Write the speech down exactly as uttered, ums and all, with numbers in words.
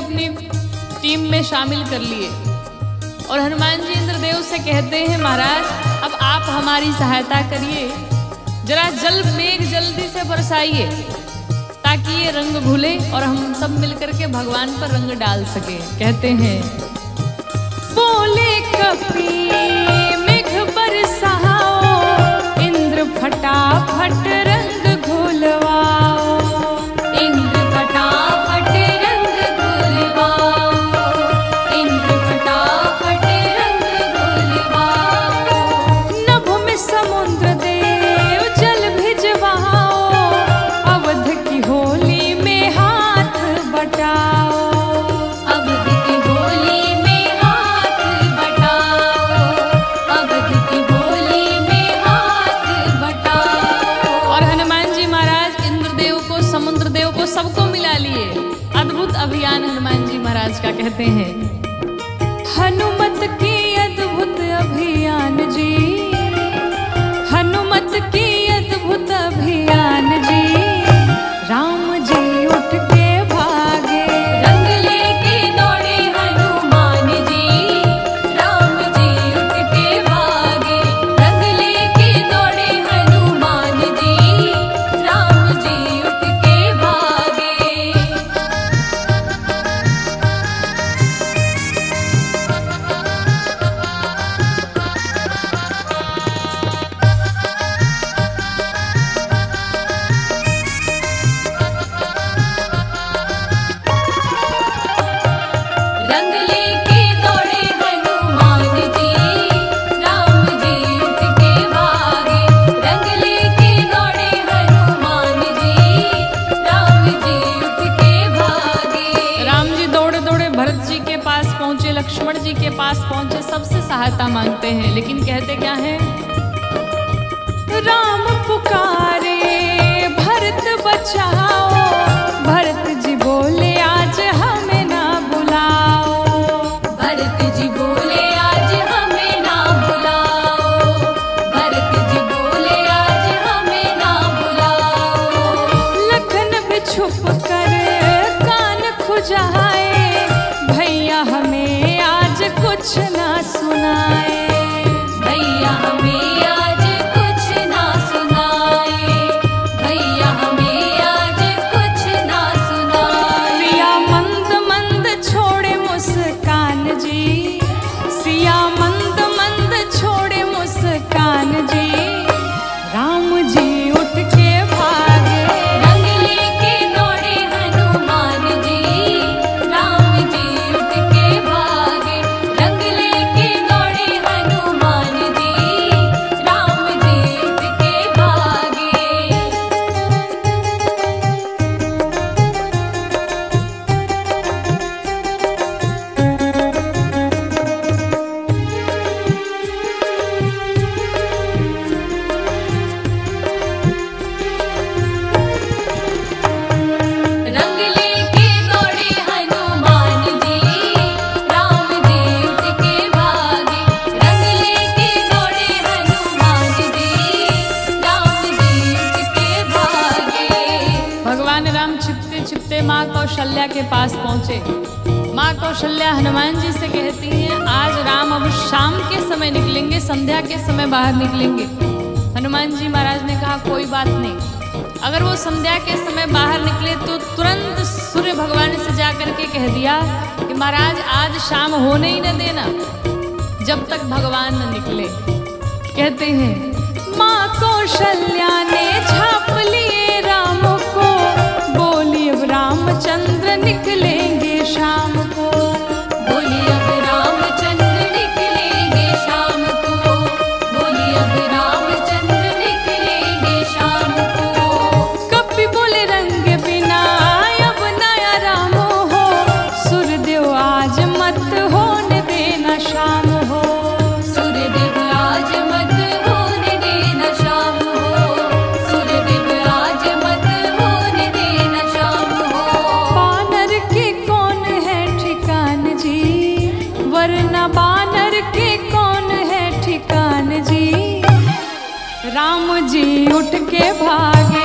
अपनी टीम में शामिल कर लिए और हनुमान जी इंद्रदेव से कहते हैं महाराज अब आप हमारी सहायता करिए, जरा जल मेघ जल्दी से बरसाइए ताकि ये रंग घुले और हम सब मिलकर के भगवान पर रंग डाल सके। कहते हैं बोले कपी मेघ बरसाओ, इंद्र फटाफट रंग घुलवाओ, इंद्र फटाफट रंग घुलवाओ, इंद्र फटाफट रंग घुलवाओ। नभ में समुद्र देव जल भिजवाओ, अवध की होली में हाथ बटाओ, अवध की होली में हाथ बटाओ, अवध की होली में हाथ बटाओ। और हनुमान जी महाराज इंद्रदेव को समुद्र देव को सबको मिला लिए। अद्भुत अभियान हनुमान जी महाराज का। कहते हैं हनुमत की अद्भुत अभियान जी, हनुमत की अद्भुत अभियान जी, राम जी उठ के भागे, रंग लेके दौड़े हनुमान जी, राम जी उठ के भागे, रंग लेके दौड़े हनुमान जी, राम जी उठ के भागे। रंग लेके दौड़े हनुमान जी, राम जी उठ के भागे, रंग लेके दौड़े हनुमान जी, राम जी उठ के भागे। राम जी दौड़े दौड़े भरत जी के पास पहुंचे, लक्ष्मण जी के पास पहुंचे, सबसे सहायता मांगते हैं, लेकिन कहते क्या है राम पुकारे भरत बचाओ, भरत जी बोले आज हमें ना बुलाओ, भरत जी बोले आज हमें ना बुलाओ, भरत जी बोले आज हमें ना बुलाओ। लखन भी छुप कर कान खुजाए, भैया हमें आज कुछ ना सुनाए, भैया हमें आज कुछ ना सुनाए, भैया हमें आज कुछ ना सुनाए। सिया मंद मंद छोड़े मुस्कान जी, सिया मंद मंद छोड़े मुस्कान जी, राम जी उठ के भागे, रंग लेके दौड़े हनुमान जी, राम जी उठ के भागे, रंग लेके दौड़े हनुमान जी, राम जी उठ के भागे। रंग लेके दौड़े हनुमान जी, राम जी उठ के भागे, रंग लेके दौड़े हनुमान जी, राम जी उठ के भागे। भगवान राम छिपते छिपते माँ कौशल्या के पास पहुँचे। माँ कौशल्या हनुमान जी से कहती हैं आज राम अब शाम के समय निकलेंगे, संध्या के समय बाहर निकलेंगे। हनुमान जी महाराज ने कहा कोई बात नहीं, अगर वो संध्या के समय बाहर निकले तो तुरंत सूर्य भगवान से जा करके कह दिया कि महाराज आज शाम होने ही न देना जब तक भगवान न निकले। कहते हैं माँ कौशल्या ने झाप लिए राम को, बोली अब रामचंद्र निकलेंगे शाम को, बोली अब रामचंद्र निकलेंगे शाम को, बोली अब रामचंद्र निकलेंगे शाम को। कपि बोले रंग बिना अब नया राम हो, सूर्यदेव आज मत होने देना शाम हो, सूर्यदेव आज मत होने देना शाम हो, सूर्यदेव आज मत होने देना शाम हो। बानर के कौन है ठिकान जी, वरना बानर के कौन है ठिकान जी, राम जी उठ के भागे,